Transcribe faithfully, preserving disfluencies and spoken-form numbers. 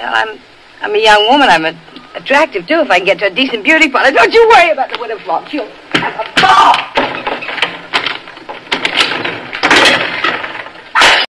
Well, I'm, I'm a young woman. I'm a, attractive, too, if I can get to a decent beauty parlor. Don't you worry about the widow flop. She'll have a ball.